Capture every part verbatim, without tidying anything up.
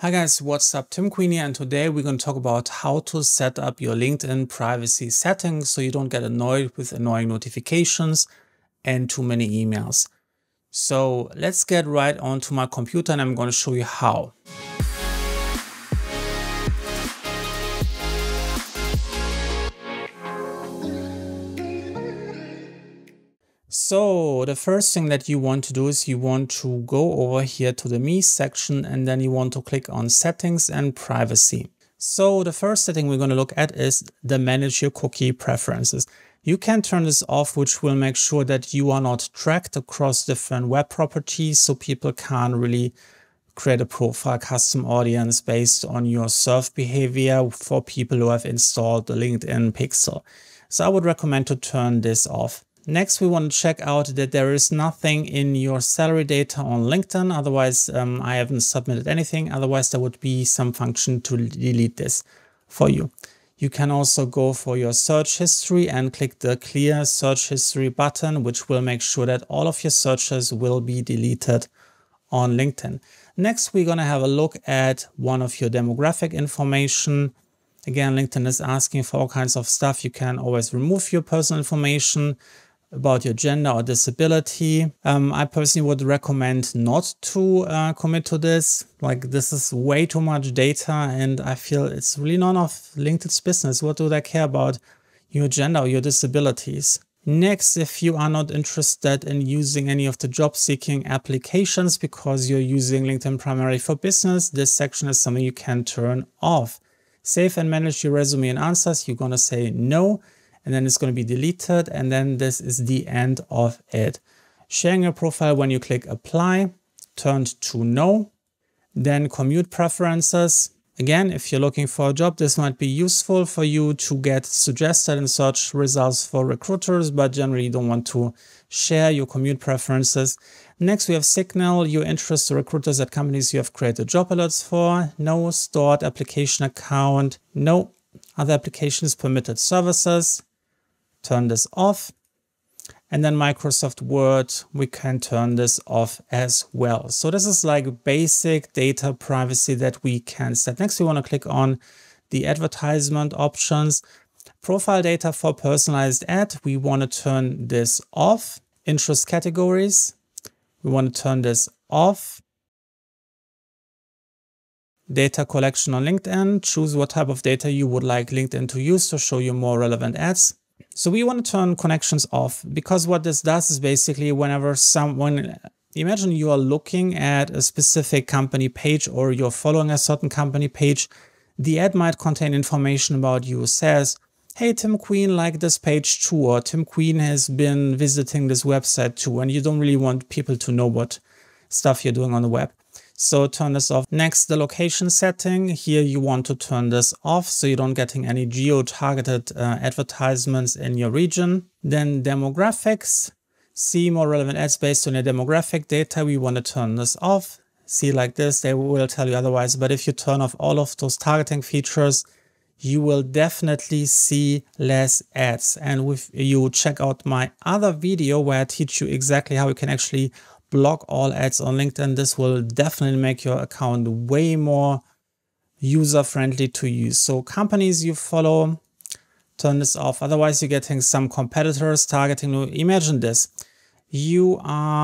Hi guys, what's up? Tim Queen here, and today we're going to talk about how to set up your LinkedIn privacy settings so you don't get annoyed with annoying notifications and too many emails. So let's get right onto my computer and I'm going to show you how. So the first thing that you want to do is you want to go over here to the Me section and then you want to click on Settings and Privacy. So the first setting we're going to look at is the Manage Your Cookie Preferences. You can turn this off, which will make sure that you are not tracked across different web properties, so people can't really create a profile custom audience based on your surf behavior for people who have installed the LinkedIn Pixel. So I would recommend to turn this off. Next, we want to check out that there is nothing in your salary data on LinkedIn. Otherwise, um, I haven't submitted anything. Otherwise, there would be some function to delete this for you. You can also go for your search history and click the Clear Search History button, which will make sure that all of your searches will be deleted on LinkedIn. Next, we're going to have a look at one of your demographic information. Again, LinkedIn is asking for all kinds of stuff. You can always remove your personal information about your gender or disability. Um, I personally would recommend not to uh, commit to this. Like, this is way too much data and I feel it's really none of LinkedIn's business. What do they care about your gender or your disabilities? Next, if you are not interested in using any of the job seeking applications because you're using LinkedIn primarily for business, this section is something you can turn off. Save and manage your resume and answers. You're going to say no. And then it's going to be deleted, and then this is the end of it. Sharing your profile, when you click apply, turned to no. Then commute preferences. Again, if you're looking for a job, this might be useful for you to get suggested in search results for recruiters, but generally you don't want to share your commute preferences. Next, we have signal your interest to recruiters at companies you have created job alerts for. No. Stored application account. No. Other applications, permitted services. Turn this off. And then Microsoft Word, we can turn this off as well. So this is like basic data privacy that we can set. Next, we want to click on the advertisement options. Profile data for personalized ad, we want to turn this off. Interest categories, we want to turn this off. Data collection on LinkedIn, choose what type of data you would like LinkedIn to use to show you more relevant ads. So we want to turn connections off, because what this does is basically whenever someone, imagine you are looking at a specific company page or you're following a certain company page, the ad might contain information about you. It says, hey, Tim Queen liked this page too, or Tim Queen has been visiting this website too, and you don't really want people to know what stuff you're doing on the web. So turn this off. Next, the location setting. Here you want to turn this off so you don't getting any geo-targeted uh, advertisements in your region. Then demographics. See more relevant ads based on your demographic data. We want to turn this off. See, like this, they will tell you otherwise. But if you turn off all of those targeting features, you will definitely see less ads. And if you check out my other video where I teach you exactly how you can actually block all ads on LinkedIn, this will definitely make your account way more user-friendly to use. So companies you follow, turn this off. Otherwise, you're getting some competitors targeting you. Imagine this. You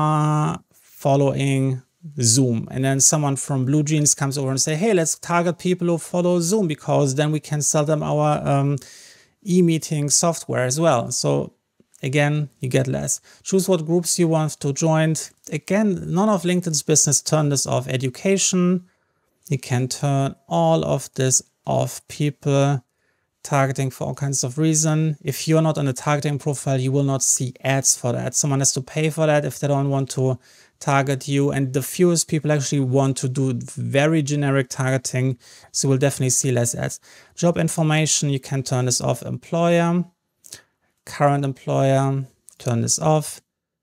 are following Zoom and then someone from Blue Jeans comes over and say, hey, let's target people who follow Zoom because then we can sell them our um, e-meeting software as well. So again, you get less. Choose what groups you want to join. Again, none of LinkedIn's business. Turn this off. Education. You can turn all of this off. People targeting for all kinds of reasons. If you're not on a targeting profile, you will not see ads for that. Someone has to pay for that if they don't want to target you. And the fewest people actually want to do very generic targeting. So we'll definitely see less ads. Job information. You can turn this off. Employer. Current employer, turn this off.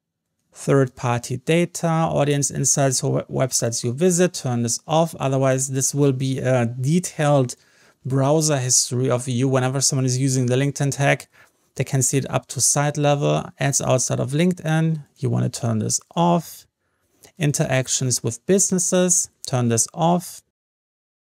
Third-party data, audience insights for websites you visit, turn this off. Otherwise, this will be a detailed browser history of you. Whenever someone is using the LinkedIn tag, they can see it up to site level. Ads outside of LinkedIn, you want to turn this off. Interactions with businesses, turn this off.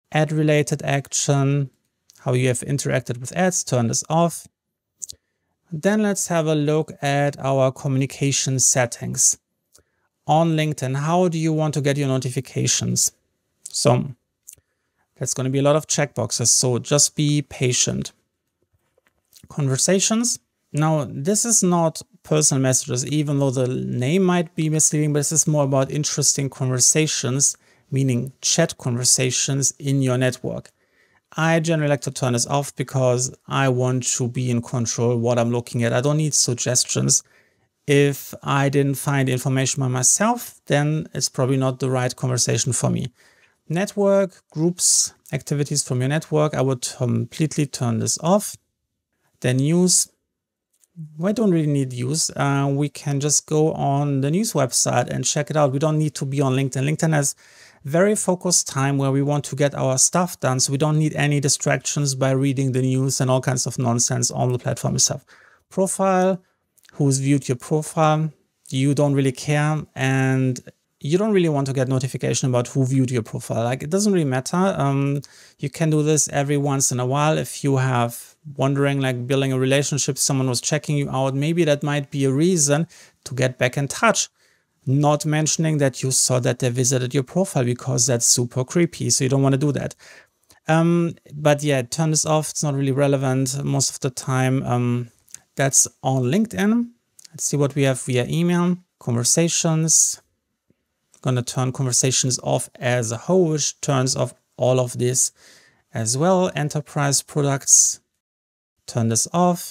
ad related action, how you have interacted with ads, turn this off. Then let's have a look at our communication settings. On LinkedIn, how do you want to get your notifications? So that's going to be a lot of checkboxes, so just be patient. Conversations. Now, this is not personal messages, even though the name might be misleading, but this is more about interesting conversations, meaning chat conversations in your network. I generally like to turn this off because I want to be in control of what I'm looking at. I don't need suggestions. If I didn't find information by myself, then it's probably not the right conversation for me. Network, groups, activities from your network, I would completely turn this off. Then news. We don't really need news. Uh, we can just go on the news website and check it out. We don't need to be on LinkedIn. LinkedIn has very focused time where we want to get our stuff done. So we don't need any distractions by reading the news and all kinds of nonsense on the platform itself. Profile, who's viewed your profile, you don't really care. And you don't really want to get notification about who viewed your profile. Like, it doesn't really matter. Um, you can do this every once in a while. If you have wondering, like building a relationship, someone was checking you out, maybe that might be a reason to get back in touch. Not mentioning that you saw that they visited your profile, because that's super creepy. So you don't want to do that. Um, but yeah, turn this off. It's not really relevant most of the time. Um, that's on LinkedIn. Let's see what we have via email. Conversations. Going to turn conversations off as a whole, which turns off all of this as well. Enterprise products, turn this off.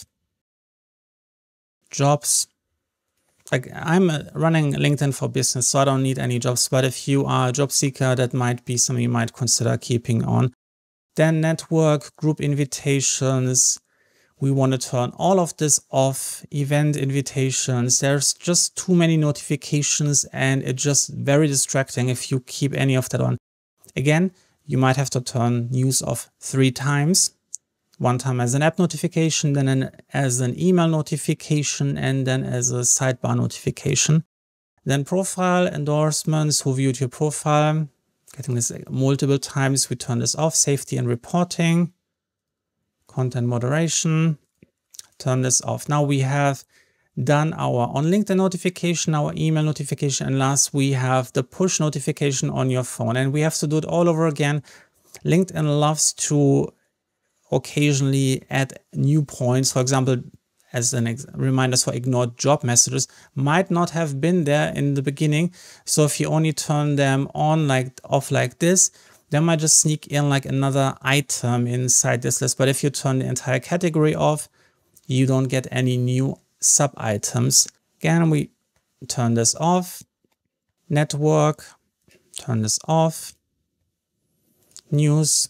Jobs. Like, I'm running LinkedIn for business, so I don't need any jobs. But if you are a job seeker, that might be something you might consider keeping on. Then network, group invitations. We want to turn all of this off. Event invitations. There's just too many notifications and it's just very distracting if you keep any of that on. Again, you might have to turn news off three times. One time as an app notification, then an, as an email notification, and then as a sidebar notification. Then profile, endorsements, who viewed your profile. Getting this multiple times, we turn this off. Safety and reporting. Content moderation, turn this off. Now we have done our on LinkedIn notification, our email notification, and last we have the push notification on your phone. And we have to do it all over again. LinkedIn loves to occasionally add new points. For example, as an ex reminders for ignored job messages might not have been there in the beginning. So if you only turn them on like off like this, they might just sneak in like another item inside this list. But if you turn the entire category off, you don't get any new sub items. Again, we turn this off. Network, turn this off. News.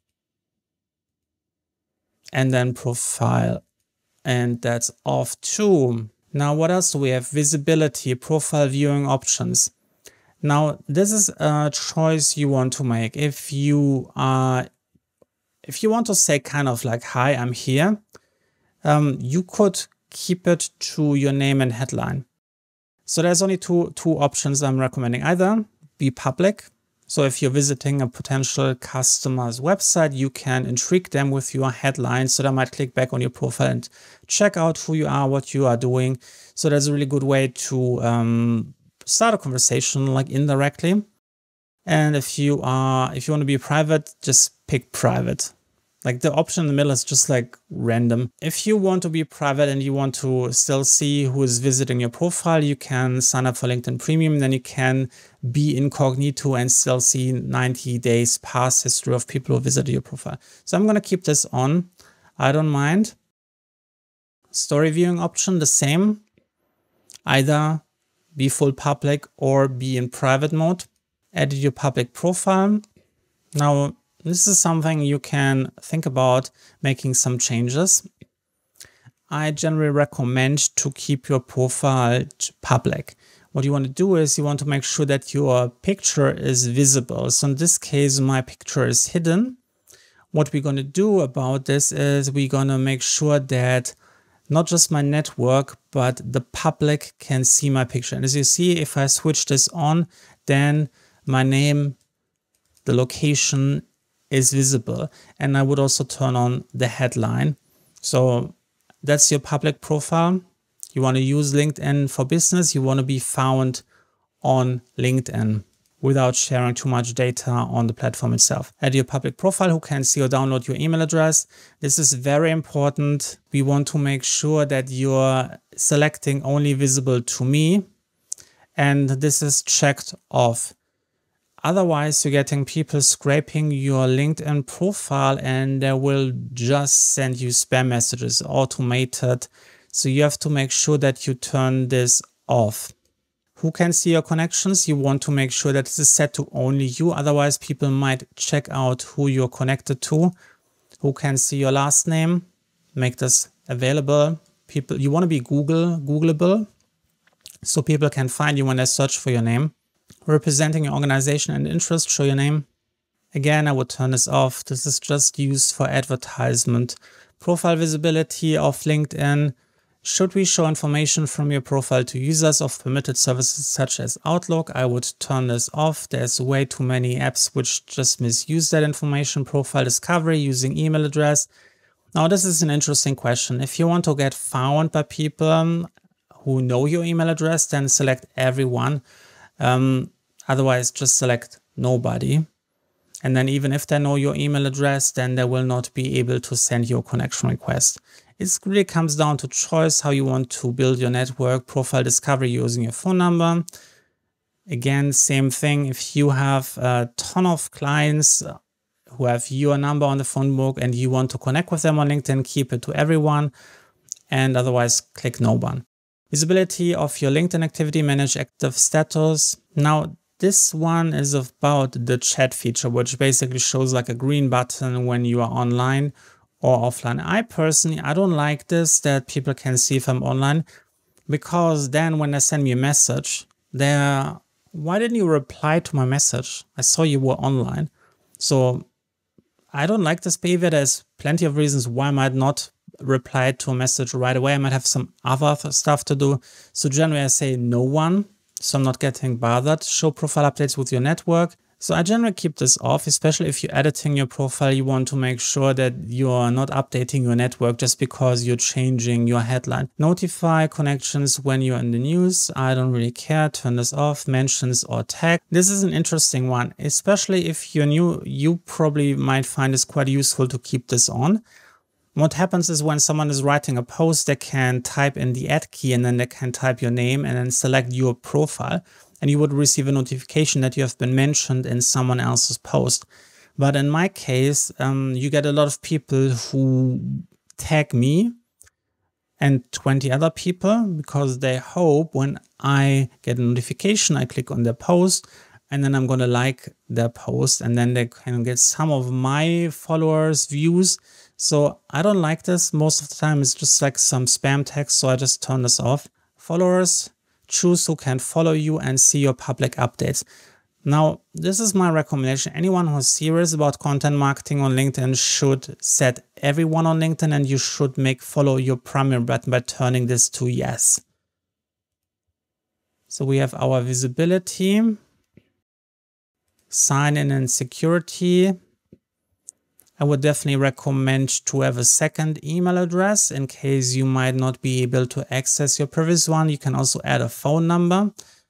And then profile. And that's off too. Now, what else do we have? Visibility, profile viewing options. Now, this is a choice you want to make. If you are, if you want to say kind of like, hi, I'm here, um, you could keep it to your name and headline. So there's only two, two options I'm recommending. Either be public. So if you're visiting a potential customer's website, you can intrigue them with your headline. So they might click back on your profile and check out who you are, what you are doing. So that's a really good way to um, start a conversation like indirectly. And if you are, if you want to be private, just pick private. Like the option in the middle is just like random. If you want to be private and you want to still see who is visiting your profile, you can sign up for LinkedIn Premium. Then you can be incognito and still see ninety days past history of people who visited your profile. So I'm going to keep this on. I don't mind. Story viewing option, the same. Either be full public or be in private mode. Edit your public profile. Now, this is something you can think about making some changes. I generally recommend to keep your profile public. What you want to do is you want to make sure that your picture is visible. So in this case, my picture is hidden. What we're going to do about this is we're going to make sure that not just my network, but the public can see my picture. And as you see, if I switch this on, then my name, the location is visible. And I would also turn on the headline. So that's your public profile. You want to use LinkedIn for business. You want to be found on LinkedIn without sharing too much data on the platform itself. Add your public profile, who can see or download your email address. This is very important. We want to make sure that you're selecting only visible to me, and this is checked off. Otherwise, you're getting people scraping your LinkedIn profile and they will just send you spam messages, automated. So you have to make sure that you turn this off. Who can see your connections? You want to make sure that this is set to only you. Otherwise, people might check out who you're connected to. Who can see your last name? Make this available. People, you want to be Google, Googleable, so people can find you when they search for your name. Representing your organization and interest, show your name. Again, I would turn this off. This is just used for advertisement. Profile visibility of LinkedIn. Should we show information from your profile to users of permitted services such as Outlook? I would turn this off. There's way too many apps which just misuse that information. Profile discovery using email address. Now, this is an interesting question. If you want to get found by people who know your email address, then select everyone. Um, otherwise, just select nobody. And then even if they know your email address, then they will not be able to send you a connection request. It really comes down to choice, how you want to build your network. Profile discovery using your phone number. Again, same thing. If you have a ton of clients who have your number on the phone book and you want to connect with them on LinkedIn, keep it to everyone, and otherwise click no one. Visibility of your LinkedIn activity, manage active status. Now, this one is about the chat feature, which basically shows like a green button when you are online or offline. I personally, I don't like this, that people can see if I'm online, because then when they send me a message, they're, why didn't you reply to my message? I saw you were online. So I don't like this behavior. There's plenty of reasons why I might not reply to a message right away. I might have some other stuff to do. So generally I say no one, so I'm not getting bothered. Show profile updates with your network. So I generally keep this off, especially if you're editing your profile. You want to make sure that you're not updating your network just because you're changing your headline. Notify connections when you're in the news. I don't really care. Turn this off. Mentions or tag. This is an interesting one, especially if you're new. You probably might find this quite useful to keep this on. What happens is when someone is writing a post, they can type in the add key and then they can type your name and then select your profile. And you would receive a notification that you have been mentioned in someone else's post. But in my case, um, you get a lot of people who tag me and twenty other people because they hope when I get a notification, I click on their post and then I'm going to like their post and then they can get some of my followers' views. So I don't like this. Most of the time it's just like some spam text, so I just turn this off. Followers. Choose who can follow you and see your public updates. Now, this is my recommendation. Anyone who's serious about content marketing on LinkedIn should set everyone on LinkedIn, and you should make follow your primary button by turning this to yes. So we have our visibility, sign in and security. I would definitely recommend to have a second email address in case you might not be able to access your previous one. You can also add a phone number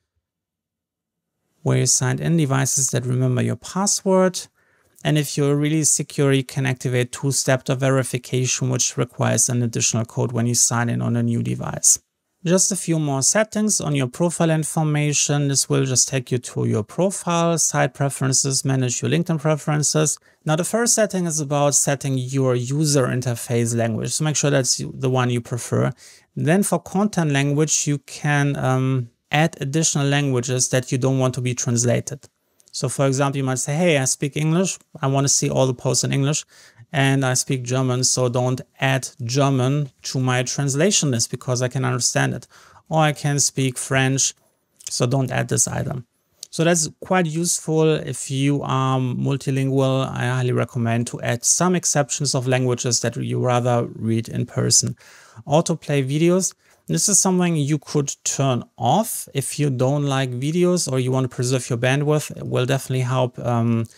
where you signed in, devices that remember your password. And if you're really secure, you can activate two-step verification, which requires an additional code when you sign in on a new device. Just a few more settings on your profile information. This will just take you to your profile, site preferences, manage your LinkedIn preferences. Now, the first setting is about setting your user interface language. So make sure that's the one you prefer. Then for content language, you can um, add additional languages that you don't want to be translated. So for example, you might say, hey, I speak English. I want to see all the posts in English. And I speak German, so don't add German to my translation list because I can understand it. Or I can speak French, so don't add this item. So that's quite useful if you are multilingual. I highly recommend to add some exceptions of languages that you rather read in person. Autoplay videos. This is something you could turn off if you don't like videos or you want to preserve your bandwidth. It will definitely help um,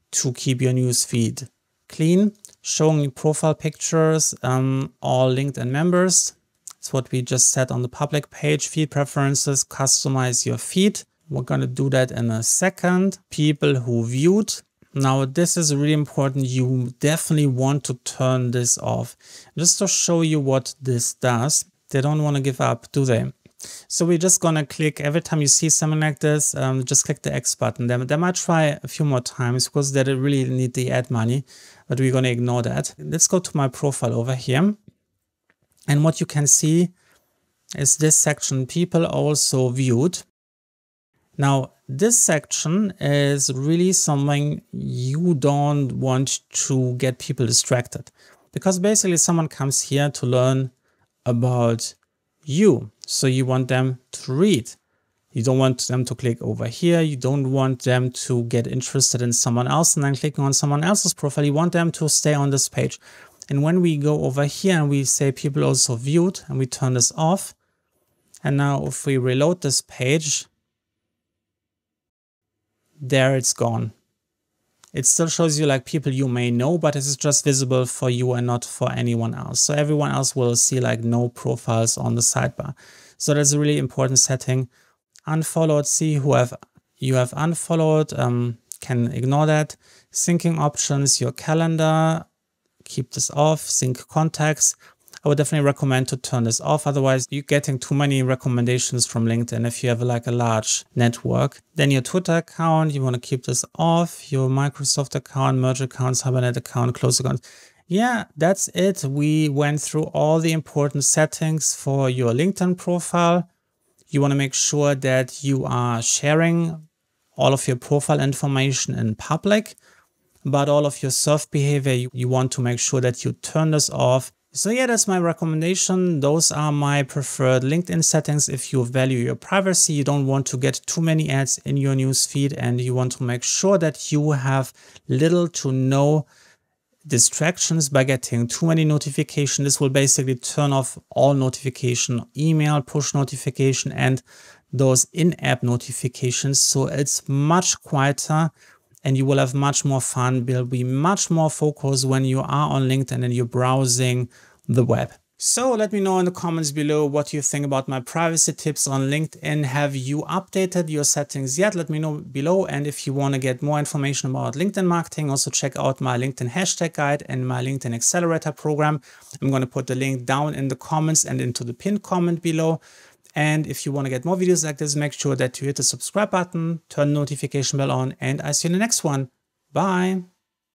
to keep your newsfeed clean, showing profile pictures, um, all LinkedIn members. That's what we just set on the public page. Feed preferences, customize your feed. We're going to do that in a second. People who viewed. Now, this is really important. You definitely want to turn this off. Just to show you what this does. They don't want to give up, do they? So we're just going to click every time you see something like this, um, just click the X button. They, they might try a few more times because they really need the ad money, but we're going to ignore that. Let's go to my profile over here. And what you can see is this section, people also viewed. Now, this section is really something you don't want to get people distracted, because basically someone comes here to learn about you. So you want them to read. You don't want them to click over here. You don't want them to get interested in someone else and then clicking on someone else's profile. You want them to stay on this page. And when we go over here and we say people also viewed and we turn this off, and now if we reload this page, there it's gone. It still shows you like people you may know, but it's just visible for you and not for anyone else. So everyone else will see like no profiles on the sidebar. So that's a really important setting. Unfollowed, see who have you have unfollowed, um, can ignore that. Syncing options, your calendar, keep this off. Sync contacts. I would definitely recommend to turn this off. Otherwise, you're getting too many recommendations from LinkedIn if you have like a large network. Then your Twitter account, you want to keep this off. Your Microsoft account, merge accounts, Hibernate account, close accounts. Yeah, that's it. We went through all the important settings for your LinkedIn profile. You want to make sure that you are sharing all of your profile information in public, but all of your surf behavior, you, you want to make sure that you turn this off. So yeah, that's my recommendation. Those are my preferred LinkedIn settings. If you value your privacy, you don't want to get too many ads in your newsfeed, and you want to make sure that you have little to no distractions by getting too many notifications. This will basically turn off all notification, email, push notification, and those in-app notifications. So it's much quieter and you will have much more fun. You'll be much more focused when you are on LinkedIn and you're browsing the web. So let me know in the comments below what you think about my privacy tips on LinkedIn. Have you updated your settings yet? Let me know below. And if you want to get more information about LinkedIn marketing, also check out my LinkedIn hashtag guide and my LinkedIn accelerator program. I'm going to put the link down in the comments and into the pinned comment below. And if you want to get more videos like this, make sure that you hit the subscribe button, turn the notification bell on, and I see you in the next one. Bye.